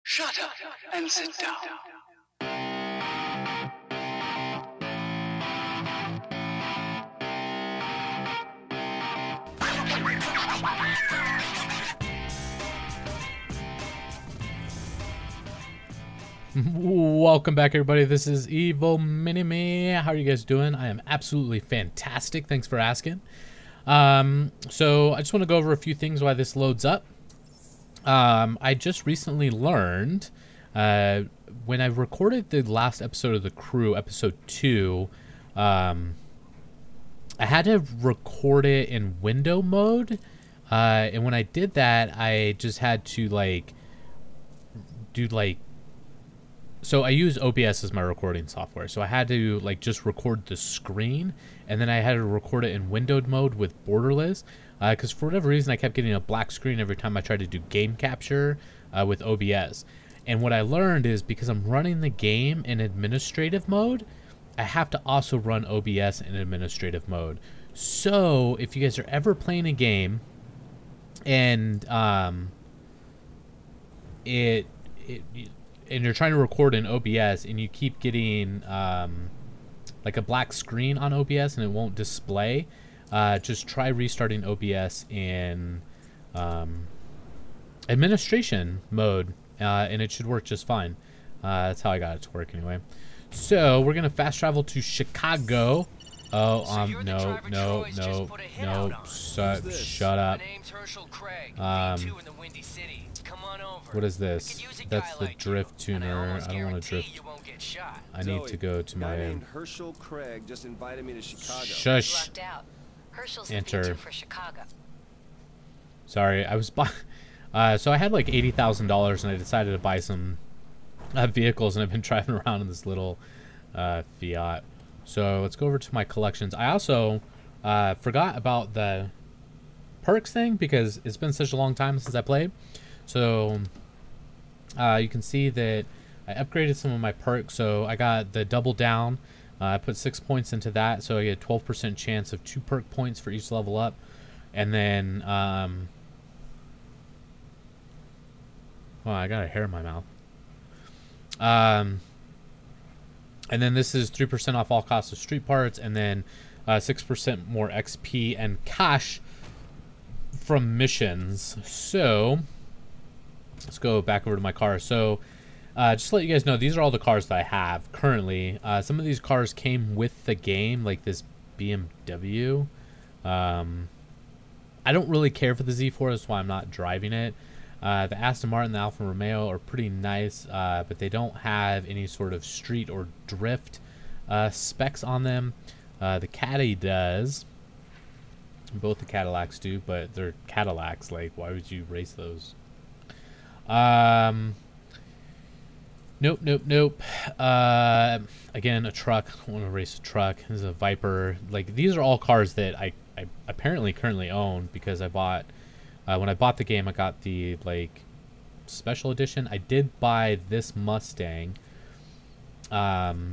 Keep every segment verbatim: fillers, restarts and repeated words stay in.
Shut up and sit down. Welcome back, everybody. This is Evil Mini-Me. How are you guys doing? I am absolutely fantastic. Thanks for asking. Um, so I just want to go over a few things while this loads up. Um, I just recently learned uh, when I recorded the last episode of The Crew, episode two, um, I had to record it in window mode. Uh, and when I did that, I just had to like do like So I use O B S as my recording software. So I had to like just record the screen, and then I had to record it in windowed mode with borderless, because uh, for whatever reason I kept getting a black screen every time I tried to do game capture uh, with O B S. And what I learned is because I'm running the game in administrative mode, I have to also run O B S in administrative mode. So if you guys are ever playing a game and um, it it and you're trying to record in O B S and you keep getting um, like a black screen on O B S and it won't display, uh, just try restarting O B S in um, administration mode, uh, and it should work just fine. Uh, that's how I got it to work anyway. So we're gonna fast travel to Chicago. Oh, So um, you're the no, driver no, Troy's no, just put a hit no, out on. shut, Who's this? shut My up. name's Herschel Craig, Um, V two in the Windy City. Come on over. What is I this? could use a That's guy the like drift you, and I tuner. almost I don't want to guarantee drift. you won't get shot. I need to go to a guy my named Herschel Craig just invited me to Chicago. shush. Locked out. Herschel's Enter. the V two for Chicago. Sorry, I was buy. Uh, so I had like eighty thousand dollars, and I decided to buy some uh, vehicles, and I've been driving around in this little uh, Fiat. So let's go over to my collections. I also uh, forgot about the perks thing because it's been such a long time since I played. So uh, you can see that I upgraded some of my perks. So I got the double down. Uh, I put six points into that, so I get a twelve percent chance of two perk points for each level up. And then, um, oh, I got a hair in my mouth. Um, and then this is three percent off all costs of street parts, and then uh, six percent more X P and cash from missions. So let's go back over to my car. So uh, just to let you guys know, these are all the cars that I have currently. Uh, some of these cars came with the game, like this B M W. Um, I don't really care for the Z four, that's why I'm not driving it. Uh, the Aston Martin and the Alfa Romeo are pretty nice, uh, but they don't have any sort of street or drift uh, specs on them. Uh, the Caddy does. Both the Cadillacs do, but they're Cadillacs. Like, why would you race those? Um, nope, nope, nope. Uh, again, a truck. I don't want to race a truck. This is a Viper. Like, these are all cars that I, I apparently currently own because I bought... Uh, when I bought the game, I got the, like, special edition. I did buy this Mustang. Um,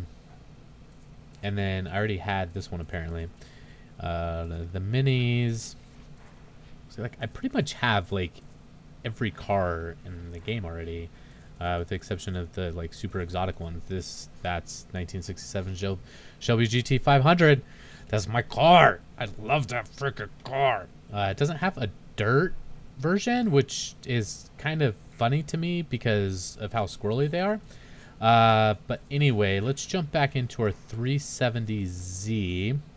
and then I already had this one, apparently. Uh, the, the Minis. So, like, I pretty much have, like, every car in the game already. Uh, with the exception of the, like, super exotic ones. This, that's nineteen sixty-seven Shel Shelby G T five hundred. That's my car. I love that freaking car. Uh, it doesn't have a dirt version, which is kind of funny to me because of how squirrely they are. Uh, but anyway, let's jump back into our three seventy Z. I'm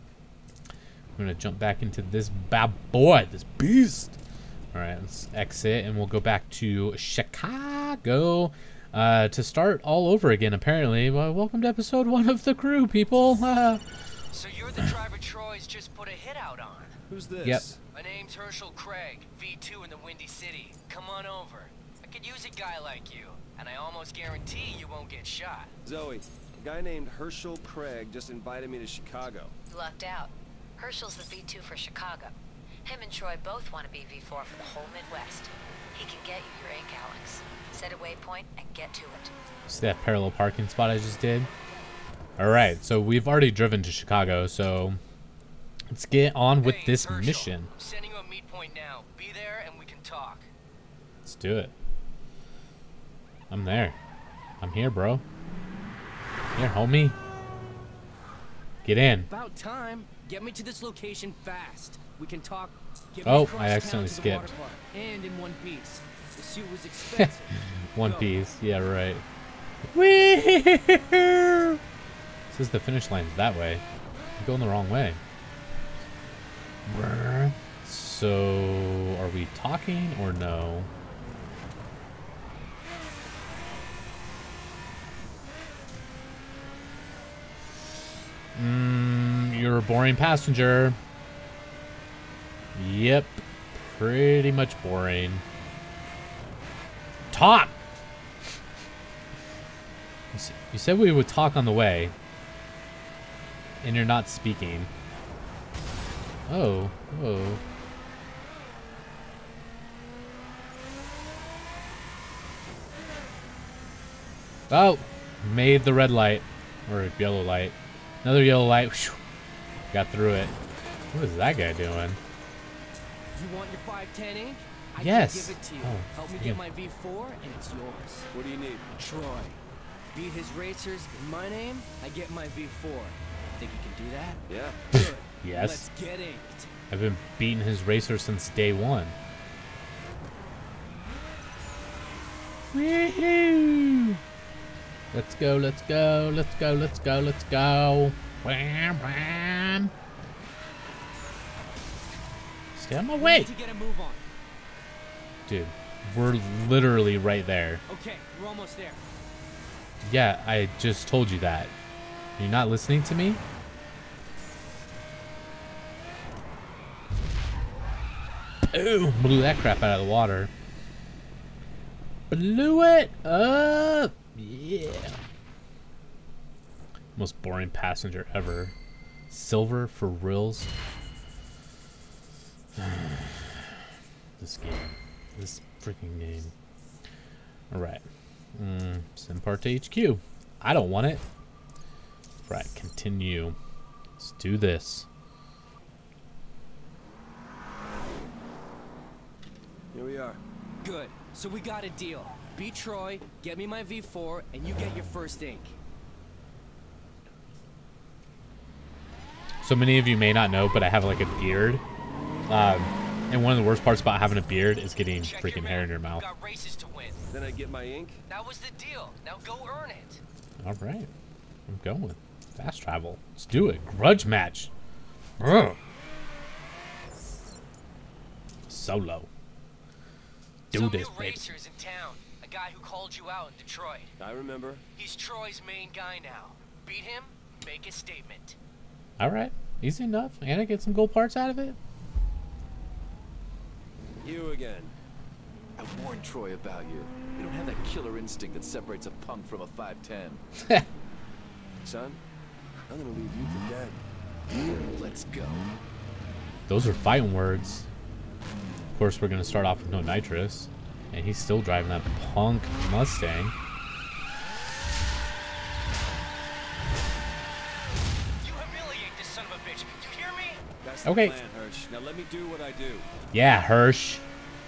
gonna jump back into this bad boy, this beast. All right, let's exit and we'll go back to Chicago uh, to start all over again. Apparently, well, welcome to episode one of The Crew, people. Uh, So you're the driver Troy's just put a hit out on. Who's this? Yep. My name's Herschel Craig, V two in the Windy City. Come on over. I could use a guy like you, and I almost guarantee you won't get shot. Zoe, a guy named Herschel Craig just invited me to Chicago. Lucked out. Herschel's the V two for Chicago. Him and Troy both want to be V four for the whole Midwest. He can get you your ink, Alex. Set a waypoint and get to it. See that parallel parking spot I just did? All right, so we've already driven to Chicago, so let's get on with Hey, this Herschel, mission. I'm sending you a meet point now. Be there and we can talk. Let's do it. I'm there. I'm here, bro. Here, homie. Get in. About time. Get me to this location fast. We can talk. Get Oh, me across I town accidentally to the skipped. water park, and in one piece. The suit was expensive. One Go. piece. Yeah, right. Whee! Says the finish line's that way. You're going the wrong way. Brr. So, are we talking or no? Mm, you're a boring passenger. Yep. Pretty much boring. Talk! You s- You said we would talk on the way. And you're not speaking. Oh. Oh. Oh! Made the red light. Or yellow light. Another yellow light. Whew. Got through it. What is that guy doing? You want your five ten ink? I Yes. can give it to you. Oh, Help me yeah. get my V four, and it's yours. What do you need? Troy. Beat his racers in my name, I get my V four. Think you can do that? Yeah. Good. Yes. Let's get inked. I've been beating his racer since day one. Woohoo! Let's go, let's go, let's go, let's go, let's go. Wham, wham. Stay on my We way. need to get a move on. Dude, we're literally right there. Okay, we're almost there. Yeah, I just told you that. You're not listening to me? Boom! Blew that crap out of the water. Blew it up! Yeah. Most boring passenger ever. Silver for reals. This game. This freaking game. Alright. Mm, send part to H Q. I don't want it. Right, continue. Let's do this. Here we are. Good. So we got a deal. Beat Troy, get me my V four, and you get your first ink. So many of you may not know, but I have like a beard. Um, and one of the worst parts about having a beard is getting Check freaking your hair map. in your mouth. Got races to win. Then I get my ink. That was the deal. Now go earn it. All right. I'm going. Fast travel. Let's do it. Grudge match. Ugh. Solo. Do Some this, new baby. racers in town. A guy who called you out in Detroit. I remember. He's Troy's main guy now. Beat him, make a statement. All right. Easy enough. And I get some gold parts out of it. You again. I warned Troy about you. You don't have that killer instinct that separates a punk from a five ten. Son, I'm gonna leave you for dead. Let's go. Those are fighting words. Of course, we're going to start off with no nitrous. And he's still driving that punk Mustang. You humiliate this son of a bitch. You hear me? That's the Okay. plan, Hirsch. Now let me do what I do. Yeah, Hirsch.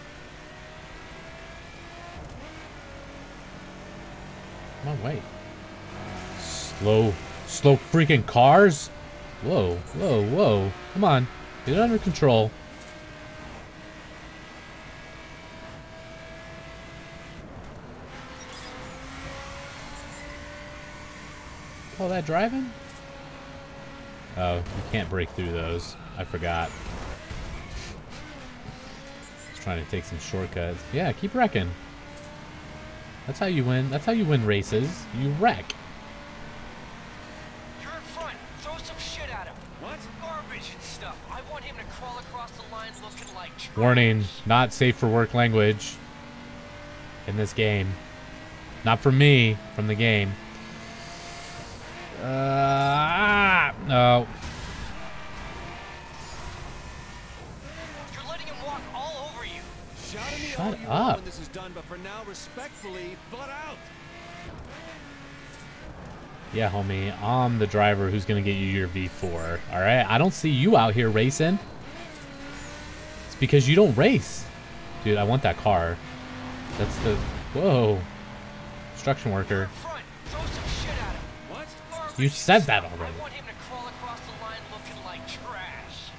Come on, wait. Slow, slow freaking cars. Whoa, whoa, whoa. Come on. Get it under control. Call that driving? Oh, you can't break through those. I forgot. Just trying to take some shortcuts. Yeah, keep wrecking. That's how you win. That's how you win races. You wreck. You're in front. Throw some shit at him. What? Garbage and stuff. I want him to crawl across the line looking like trash. Warning, not safe for work language in this game. Not from me, from the game. Uh, ah, no. You're letting him walk all over you. Shout at me Shut all you want up. when this is done, but for now, respectfully, butt out. Yeah, homie, I'm the driver who's gonna get you your V four. All right, I don't see you out here racing. It's because you don't race, dude. I want that car. That's the. Whoa. construction worker. Front, throw some shit at him. What? You said that already. I want him to crawl across the line looking like trash.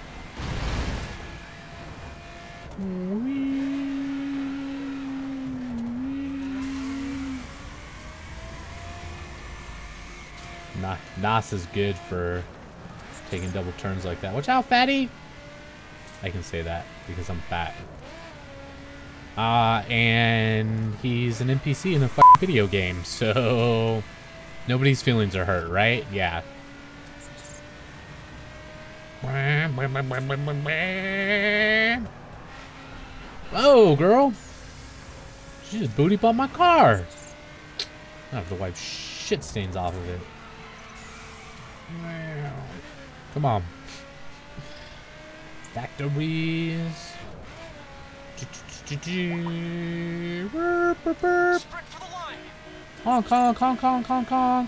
Nah, N A S is good for taking double turns like that. Watch out, fatty! I can say that because I'm fat. Uh, and he's an N P C in a fucking video game, so nobody's feelings are hurt, right? Yeah. Whoa, girl! She just booty bumped my car. I have to wipe shit stains off of it. Come on. Factories. Sprint for the line. Honk, honk, honk, honk, honk, honk.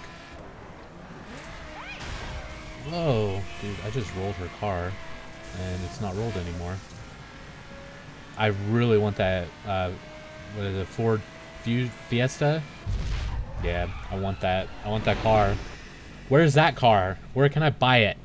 Whoa, dude, I just rolled her car, and it's not rolled anymore. I really want that, uh, what is it, Ford Fu Fiesta? Yeah, I want that. I want that car. Where's that car? Where can I buy it?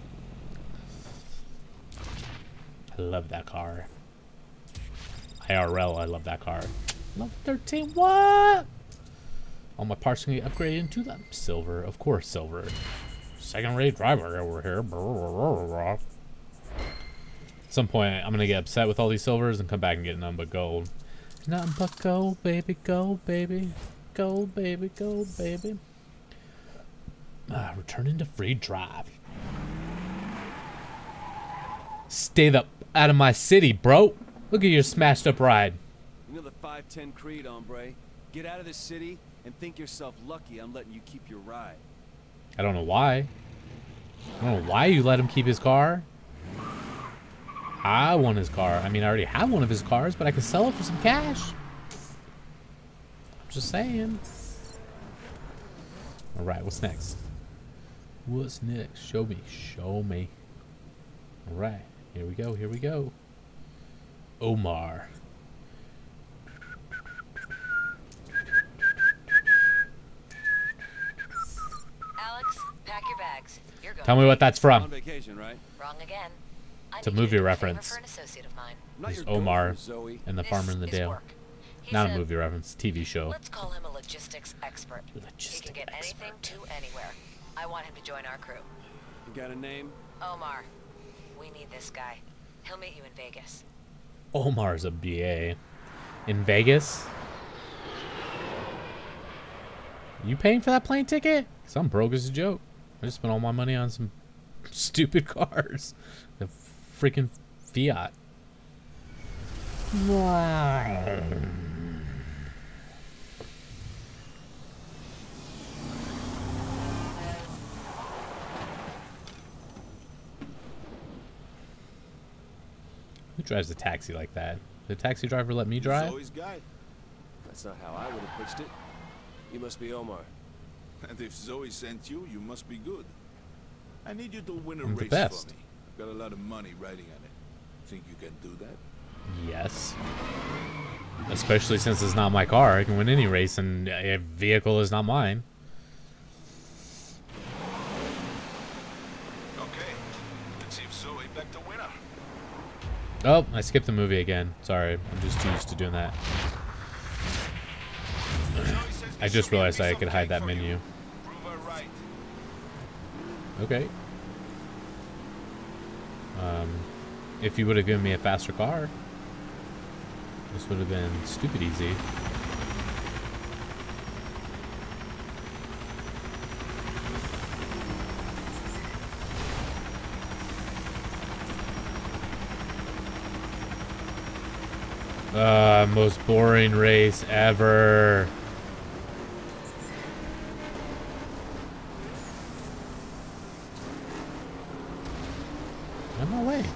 I love that car. I R L, I love that car. Level thirteen, what? All my parts can get upgraded into the silver. Of course, silver. Second rate driver over here. At some point, I'm going to get upset with all these silvers and come back and get nothing but gold. Nothing but gold, baby, gold, baby. Gold, baby, gold, baby. Ah, returning to free drive. Stay the out of my city, bro. Look at your smashed up ride. You know the five ten Creed, hombre. Get out of the city and think yourself lucky I'm letting you keep your ride. I don't know why. I don't know why you let him keep his car. I want his car. I mean, I already have one of his cars, but I can sell it for some cash. I'm just saying. All right, what's next? What's next? Show me. Show me. All right, here we go. Here we go. Omar. Alex, pack your bags. You're going. Tell me what that's On from. vacation, right? Wrong again. I It's a need you movie to do favor reference. For an associate of mine. I'm not It's your Omar girlfriend, Zoe. and the This Farmer in the is Dale. work. He's Not a movie reference. T V show. Let's call him a logistics expert. he Logistic can get anything expert. to anywhere. I want him to join our crew. You got a name? Omar. We need this guy. He'll meet you in Vegas. Omar's a B A. In Vegas? You paying for that plane ticket? Cause I'm broke as a joke. I just spent all my money on some stupid cars. The freaking Fiat. Who drives a taxi like that? The taxi driver let me drive? Zoe's guy. That's not how I would have pitched it. You must be Omar. And if Zoe sent you, you must be good. I need you to win a I'm the race best. for me. I've got a lot of money riding on it. Think you can do that? Yes. Especially since it's not my car. I can win any race and a vehicle is not mine. Okay. Let's see if Zoe backed the winner. Oh, I skipped the movie again. Sorry. I'm just too used to doing that. I just realized I could hide that menu. Prove her right. Okay. Um, if you would have given me a faster car, this would have been stupid easy. Uh, most boring race ever. On my way.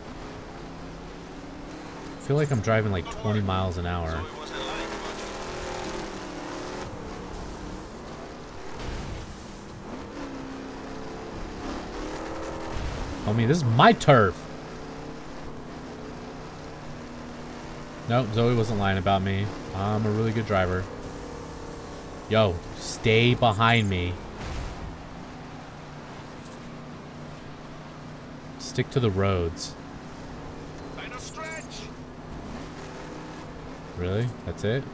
I feel like I'm driving like twenty miles an hour. Zoe wasn't lying about you. Homie, this is my turf. Nope, Zoe wasn't lying about me. I'm a really good driver. Yo, stay behind me. Stick to the roads. Really? That's it?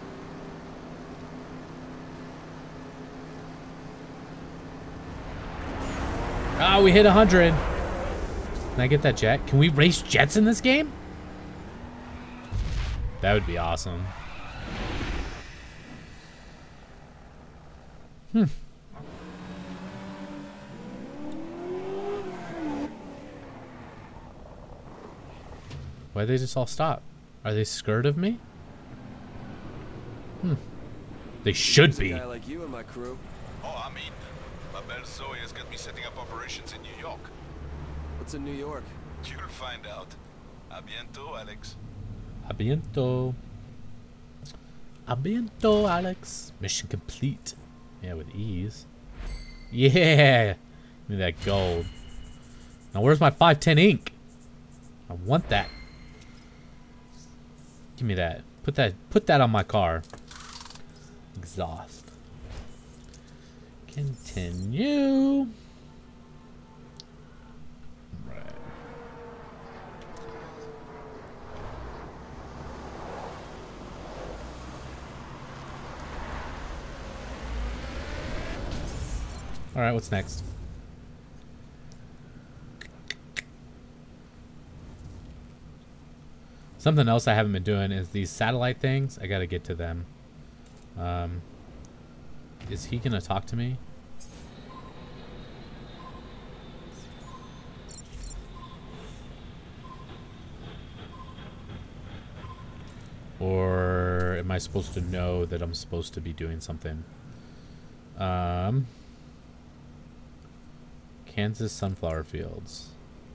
Oh, we hit one hundred. Can I get that jet? Can we race jets in this game? That would be awesome. Hmm. Why'd they just all stop? Are they scared of me? Hmm. They should There's a be. guy like you in my crew. Oh, I mean, my belle Zoe has got me setting up operations in New York. What's in New York? You'll find out. A bientôt, Alex. A biento. A biento, Alex. Mission complete. Yeah, with ease. Yeah. Give me that gold. Now, where's my five ten ink? I want that. Give me that. Put that. Put that on my car. Exhaust. Continue. Right. All right, what's next? Something else I haven't been doing is these satellite things. I gotta get to them. Um, is he gonna talk to me? Or am I supposed to know that I'm supposed to be doing something? Um, Kansas sunflower fields.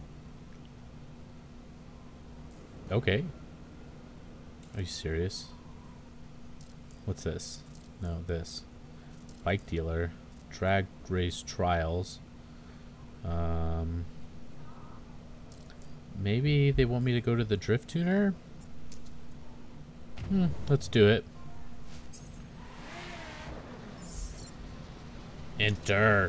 Okay. Are you serious? What's this? No, this. Bike dealer. Drag race trials. Um, maybe they want me to go to the drift tuner? Hmm, let's do it. Enter.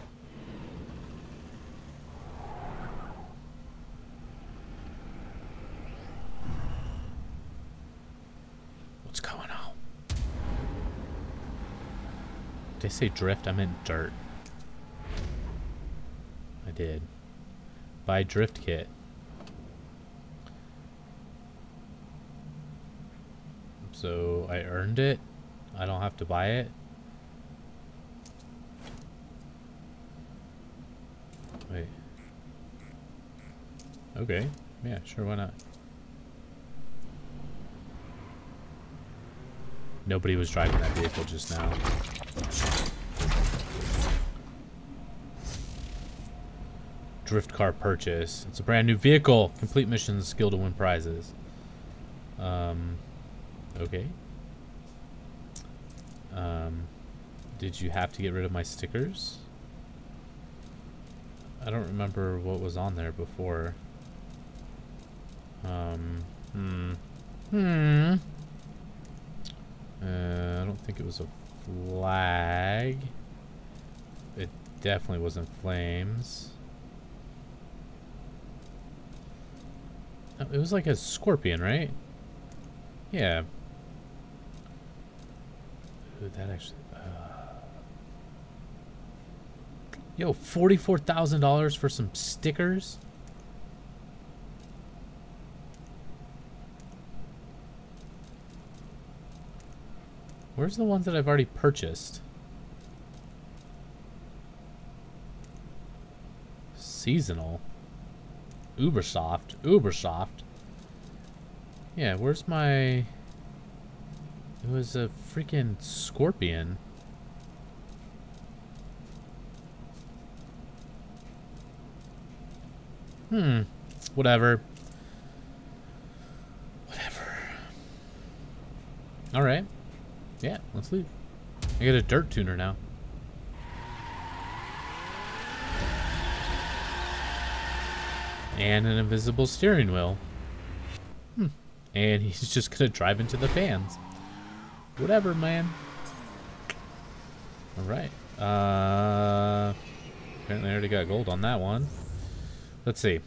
What's going on? Did I say drift? I meant dirt. I did. Buy drift kit. So I earned it. I don't have to buy it. Wait. Okay. Yeah, sure, why not? Nobody was driving that vehicle just now. Drift car purchase. It's a brand new vehicle. Complete missions, skill to win prizes. Um, okay. Um, did you have to get rid of my stickers? I don't remember what was on there before. Um, hmm. Hmm. Uh, I don't think it was a flag. It definitely wasn't flames. Oh, it was like a scorpion, right? Yeah. Ooh, that actually... Uh... Yo, forty-four thousand dollars for some stickers? Where's the ones that I've already purchased? Seasonal. Ubersoft. Ubersoft. Yeah, where's my... It was a freaking scorpion. Hmm. Whatever. Whatever. Alright. Yeah, let's leave. I get a dirt tuner now. And an invisible steering wheel. Hmm. And he's just gonna drive into the fans. Whatever, man. Alright. Uh, apparently I already got gold on that one. Let's see.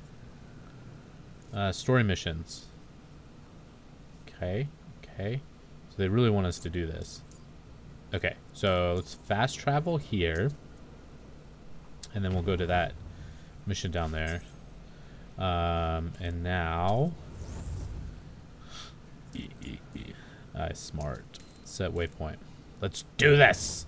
Uh, story missions. Okay. Okay. So they really want us to do this. Okay. So let's fast travel here. And then we'll go to that mission down there. Um, and now... Uh, smart. Set waypoint. Let's do this!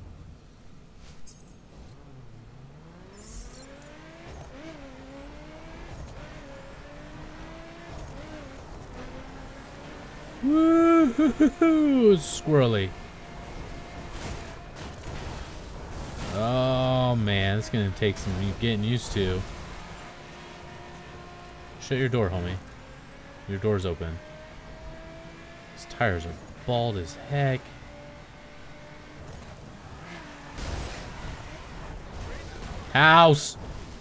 Woo-hoo-hoo-hoo! Squirrely. Oh man, it's gonna take some getting used to. Shut your door, homie. Your door's open. His tires are bald as heck. House!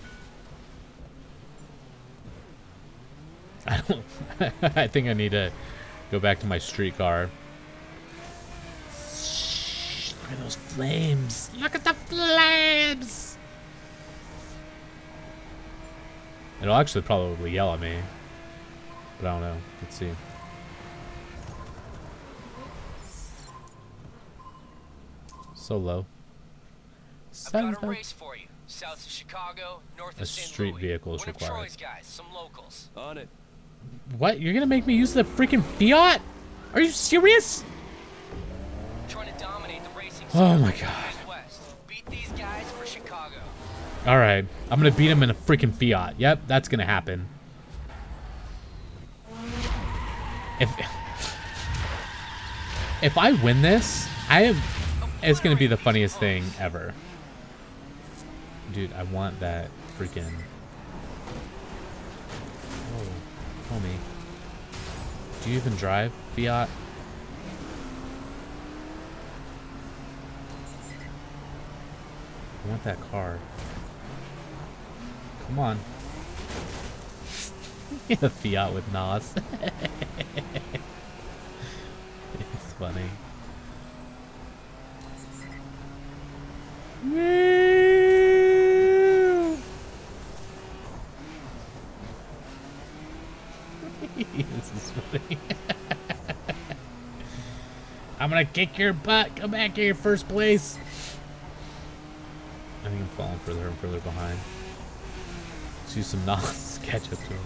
I don't... I think I need to go back to my streetcar. Look at those flames! Look at the flames! It'll actually probably yell at me. But I don't know. Let's see. So low. I've got a race for you. South of Chicago, north A of Saint street Louis. vehicle is One of required. Troy's guys, some locals. On it. What? You're gonna make me use the freaking Fiat? Are you serious? Trying to dominate the racing Oh my circuit in the God. Midwest. Beat these guys for Chicago. All right, I'm gonna beat him in a freaking Fiat. Yep, that's gonna happen. If if I win this, I am. It's gonna be the funniest thing ever. Dude, I want that freaking. Oh, homie. Do you even drive Fiat? I want that car. Come on. A Fiat with N O S. It's funny. Woo! This is funny. I'm gonna kick your butt. Come back here, first place. I think I'm falling further and further behind. Let's use some N O S to catch up to him.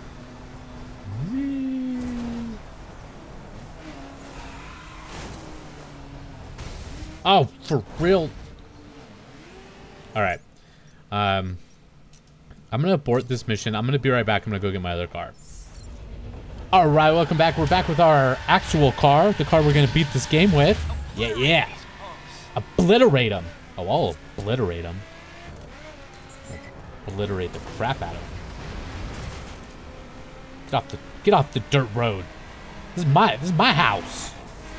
Oh, for real? Alright. Um, I'm going to abort this mission. I'm going to be right back. I'm going to go get my other car. Alright, welcome back. We're back with our actual car. The car we're going to beat this game with. Yeah, yeah. Obliterate him. Oh, I'll obliterate him. Obliterate the crap out of him. Get off the get off the dirt road. This is my this is my house.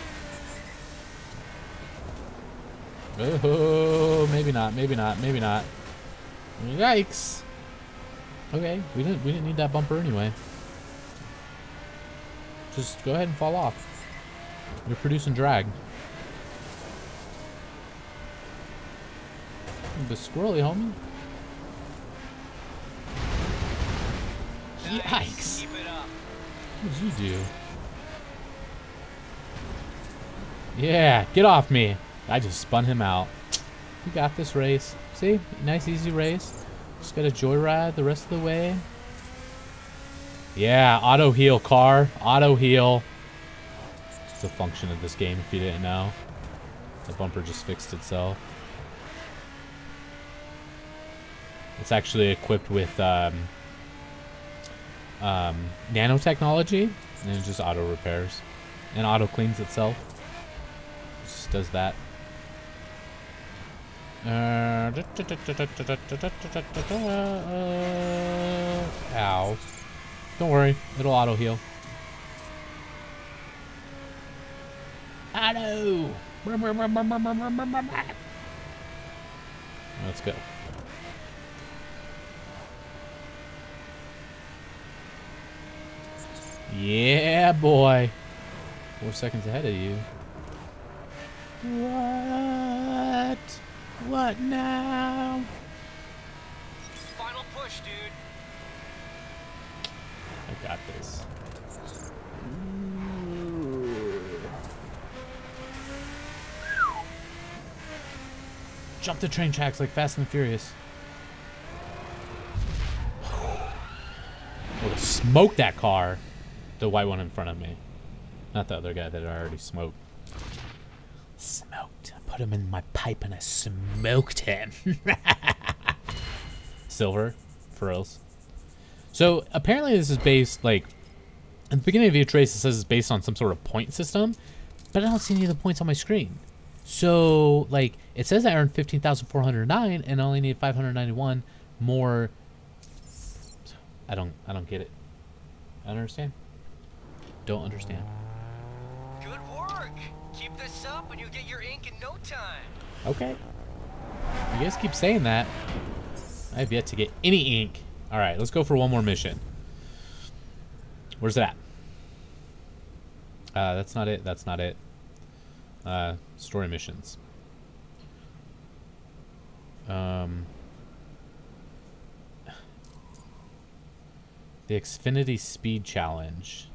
Oh, maybe not, maybe not, maybe not. Yikes. Okay, we didn't we didn't need that bumper anyway. Just go ahead and fall off. You're producing drag. The squirrely, homie. Yikes. Keep it up. What did you do? Yeah, get off me. I just spun him out. You got this race. See? Nice, easy race. Just got to joyride the rest of the way. Yeah, auto heal car. Auto heal. It's a function of this game if you didn't know. The bumper just fixed itself. It's actually equipped with um, um, nanotechnology, and it just auto repairs and auto cleans itself. It just does that. Uh, ow. Don't worry, it'll auto heal. Auto. Let's go. Yeah, boy. Four seconds ahead of you. What? What now? Final push, dude. I got this. Jump the train tracks like Fast and the Furious. Oh, smoke that car. The white one in front of me. Not the other guy that I already smoked. Smoked. I put him in my pipe and I smoked him. Silver. For reals. So apparently this is based, like, at the beginning of each race it says it's based on some sort of point system, but I don't see any of the points on my screen. So, like, it says I earned fifteen thousand four hundred nine and I only need five hundred ninety-one more. I don't, I don't get it. I don't understand. Don't understand. Good work. Keep this up and you'll get your ink in no time. Okay. You guys keep saying that. I have yet to get any ink. All right, let's go for one more mission. Where's that? Uh, that's not it. That's not it. Uh, story missions. Um, the Xfinity Speed Challenge.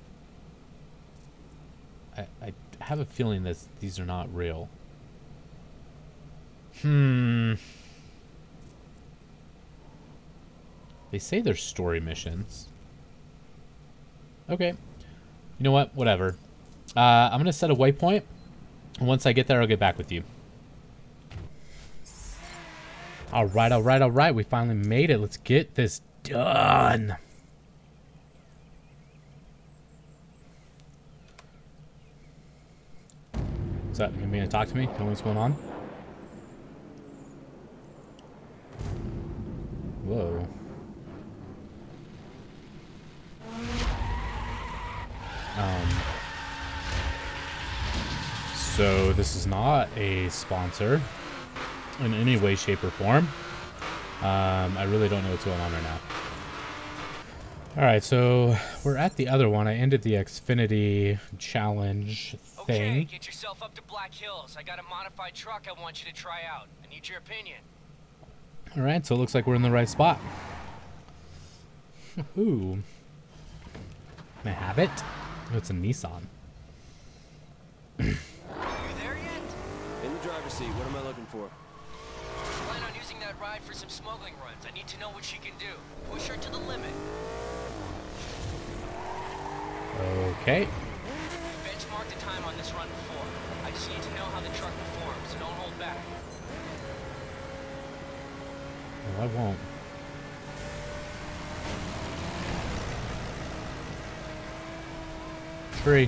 I, I have a feeling that these are not real. Hmm. They say they're story missions. Okay. You know what? Whatever. Uh, I'm going to set a waypoint. And once I get there, I'll get back with you. All right, all right, all right. We finally made it. Let's get this done. What's up? You mean to talk to me? Tell me what's going on? Whoa. Um, so this is not a sponsor in any way, shape, or form. Um, I really don't know what's going on right now. All right, so we're at the other one. I ended the Xfinity challenge thing. Okay, get yourself up to Black Hills. I got a modified truck I want you to try out. I need your opinion. All right, so it looks like we're in the right spot. Ooh. Can I have it? Oh, it's a Nissan. You there yet? In the driver's seat. What am I looking for? Plan on using that ride for some smuggling runs. I need to know what she can do. Push her to the limit. Okay. Benchmark the time on this run before. I just need to know how the truck performs, so don't hold back. Well, I won't. Tree.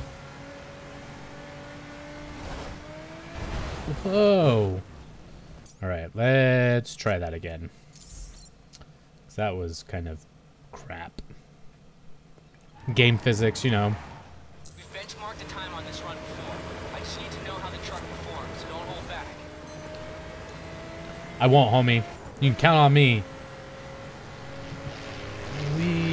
Whoa. All right, let's try that again. 'Cause that was kind of crap. Game physics, you know. We've benchmarked the time on this run before. I just need to know how the truck performs, so don't hold back. I won't, homie. You can count on me. We.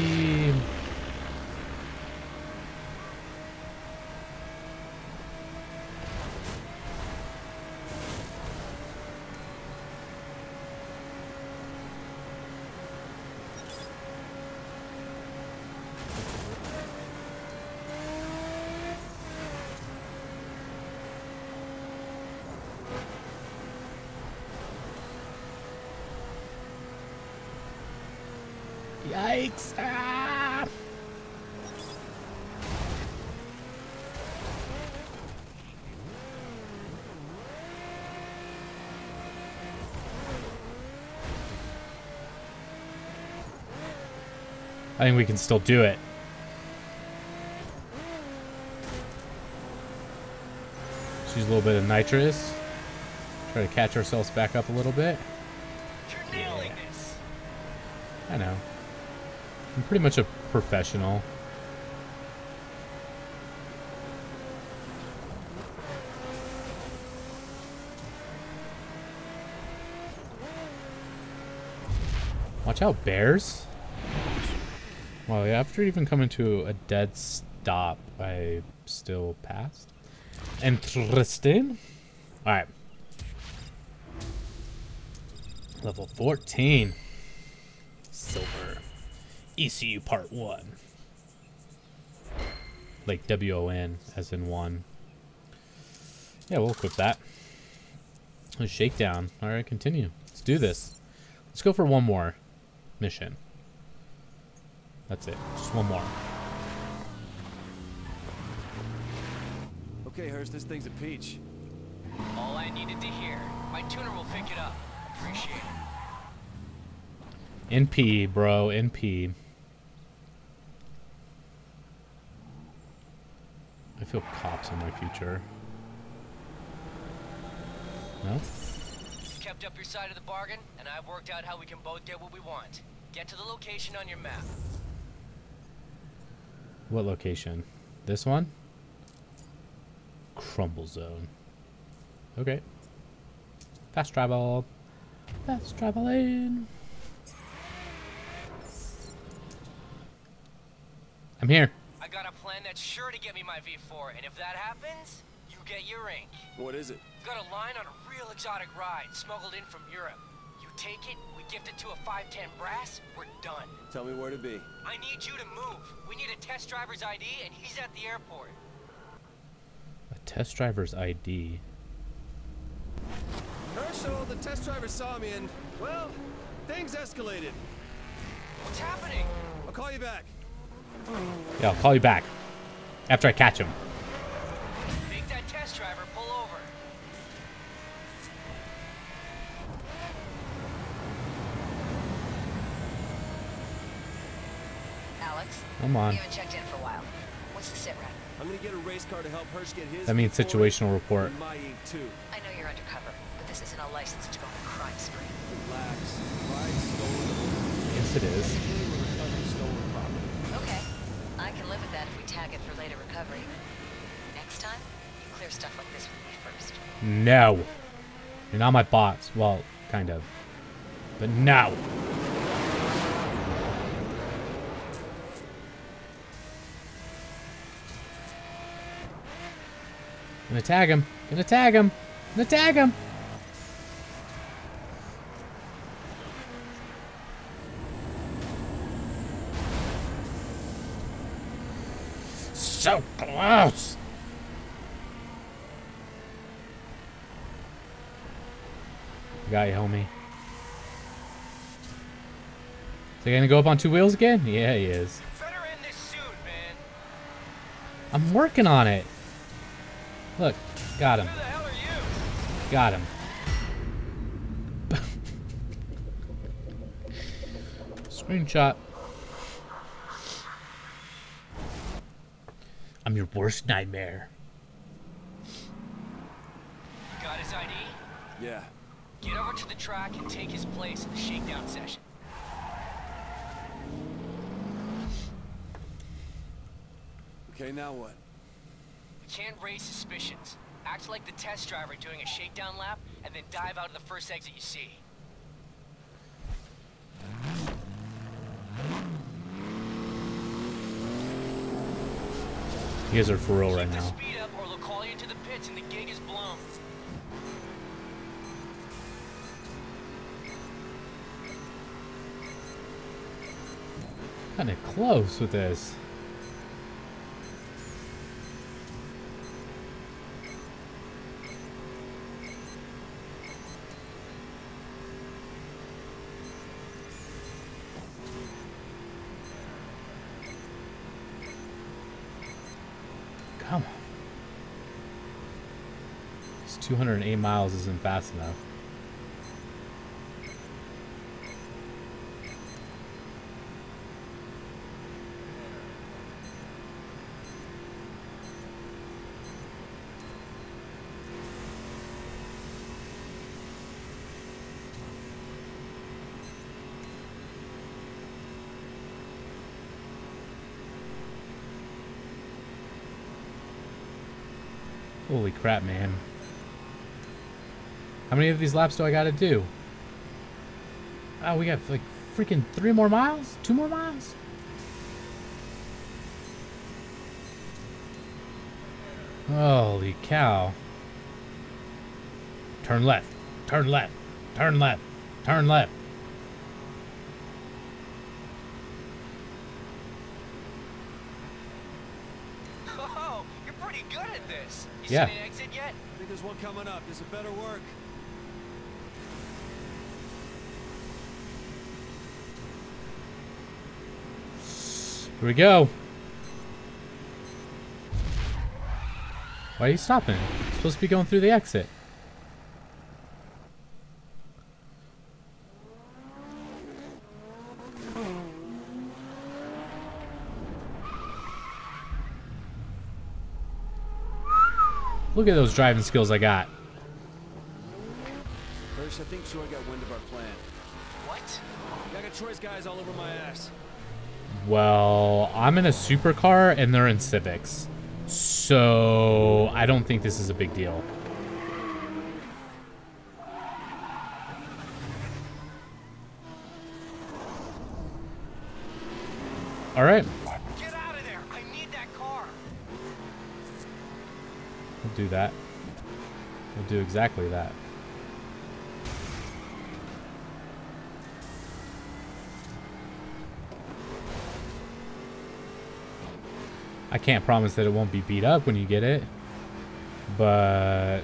Yikes. Ah. I think we can still do it. Just use a little bit of nitrous. Try to catch ourselves back up a little bit. You're nailing this. I know. I'm pretty much a professional. Watch out, bears. Well, yeah, after even coming to a dead stop, I still passed. Interesting. Alright. Level fourteen. Silver. E C U Part one. Like W O N, as in one. Yeah, we'll equip that. A shakedown. Alright, continue. Let's do this. Let's go for one more mission. That's it. Just one more. Okay, Hirsch, this thing's a peach. All I needed to hear. My tuner will pick it up. Appreciate it. N P, bro. N P. I feel cops in my future. No? You've kept up your side of the bargain, and I've worked out how we can both get what we want. Get to the location on your map. What location? This one? Crumble zone. Okay. Fast travel. Fast traveling. I'm here. I got a plan that's sure to get me my V four, and if that happens, you get your ink. What is it? Got a line on a real exotic ride smuggled in from Europe. You take it, we gift it to a five ten brass, we're done. Tell me where to be. I need you to move. We need a test driver's I D, and he's at the airport. A test driver's I D. Herschel, the test driver saw me and, well, things escalated. What's happening? I'll call you back. Yeah, I'll call you back. After I catch him. Make that test driver pull over. Alex, Come on. you haven't checked in for a while. What's the sit rep? I'm gonna get a race car to help Hirsch get his. That means V four situational report. and my ink too. I know you're undercover, but this isn't a license to go on a crime spree. Relax. Ride stolen. Yes, it is. Today we're recovering stolen property. Okay, I can live with that if we tag it for later recovery. Next time, you clear stuff like this with me first. No. You're not my boss. Well, kind of. But no. Gonna tag him. Gonna tag him. Gonna tag him. So close. Got you, homie. Is he gonna go up on two wheels again? Yeah, he is. Better end this soon, man. I'm working on it. Look, got him. Who the hell are you? Got him. Screenshot. I'm your worst nightmare. Got his I D? Yeah. Get over to the track and take his place in the shakedown session. Okay, now what? We can't raise suspicions. Act like the test driver doing a shakedown lap, and then dive out of the first exit you see. You guys are for real right Keep the now. speed up, or they'll call you into the pits and the gig is blown. Kinda close with this. Come on. This two hundred eight miles isn't fast enough. Holy crap, man. How many of these laps do I gotta do? Oh, we got like freaking three more miles? Two more miles? Holy cow. Turn left. Turn left. Turn left. Turn left. Oh, you're pretty good at this. You Yeah. seen an exit yet? I think there's one coming up. This had better work. Here we go. Why are you stopping? You're supposed to be going through the exit. Look at those driving skills I got. Hirsch, I think Troy got wind of our plan. What? I got Troy's guys all over my ass. Well, I'm in a supercar and they're in Civics. So I don't think this is a big deal. All right. Get out of there! I need that car! We'll do that. We'll do exactly that. I can't promise that it won't be beat up when you get it, but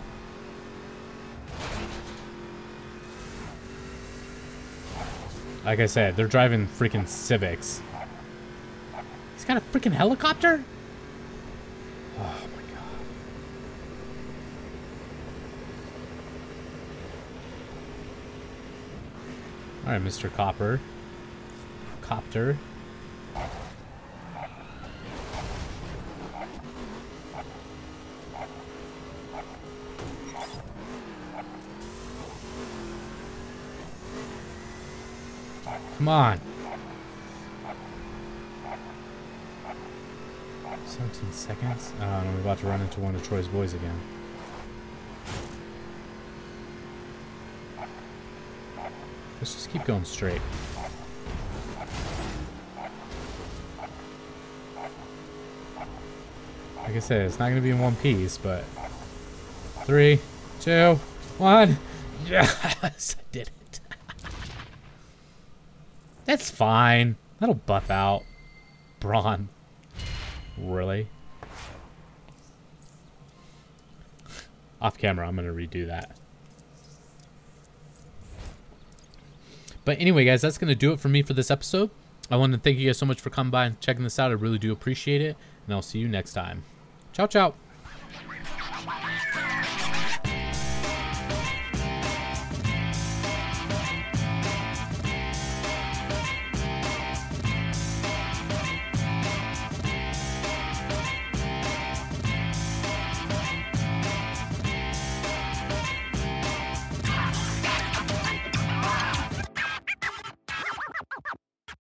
like I said, they're driving freaking Civics. He's got a freaking helicopter? Oh my god. All right, Mister Copper. Copter. Come on. seventeen seconds. Oh, no, we're about to run into one of Troy's boys again. Let's just keep going straight. Like I said, it's not going to be in one piece, but... Three, two, one. Yes, I did it. That's fine. That'll buff out. Braun. Really? Off camera, I'm going to redo that. But anyway, guys, that's going to do it for me for this episode. I want to thank you guys so much for coming by and checking this out. I really do appreciate it. And I'll see you next time. Ciao, ciao.